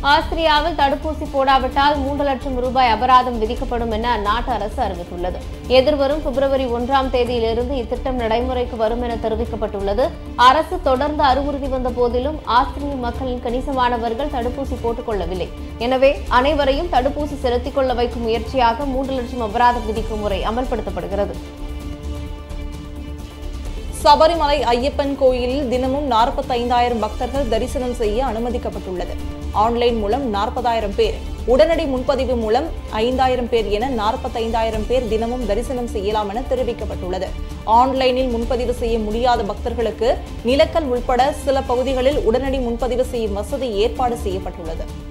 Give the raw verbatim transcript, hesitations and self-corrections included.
ஆஸ்திரியாவில் தடுப்பூசி போடாவிட்டால் மூன்று லட்சம் ரூபாய் அபராதம் விதிக்கப்படும் என அந்நாட்டு அரசு அறிவித்துள்ளது. எதிர்வரும் பிப்ரவரி ஒன்றாம் தேதியிலிருந்து இத்திட்டம் நடைமுறைக்கு வரும் என தெரிவிக்கப்பட்டுள்ளது. அரசு தொடர்ந்து அறிவுறுத்தி வந்த போதிலும் ஆஸ்திரிய மக்களின் கணிசமானவர்கள் தடுப்பூசி போட்டுக் கொள்ளவில்லை. எனவே அனைவரையும் தடுப்பூசி செலுத்திக் கொள்ள வைக்கும் முயற்சியாக மூன்று லட்சம் அபராதம் விதிக்கும் முறை அமல்படுத்தப்படுகிறது. சபரிமலை ஐயப்பன் கோயிலில் தினமும் நாற்பத்தைந்தாயிரம் பக்தர்கள் தரிசனம் செய்ய அனுமதிக்கப்பட்டுள்ளது. ஆன்லைன் மூலம் நாற்பதாயிரம் பேர், உடனடி முன்பதிவு மூலம் ஐந்தாயிரம் பேர் என நாற்பத்தைந்தாயிரம் பேர் தினமும் தரிசனம் செய்யலாம் என தெரிவிக்கப்பட்டுள்ளது. ஆன்லைனில் முன்பதிவு செய்ய முடியாத பக்தர்களுக்கு நிலக்கல் உள்பட சில பகுதிகளில் உடனடி முன்பதிவு செய்யும் வசதி ஏற்பாடு செய்யப்பட்டுள்ளது.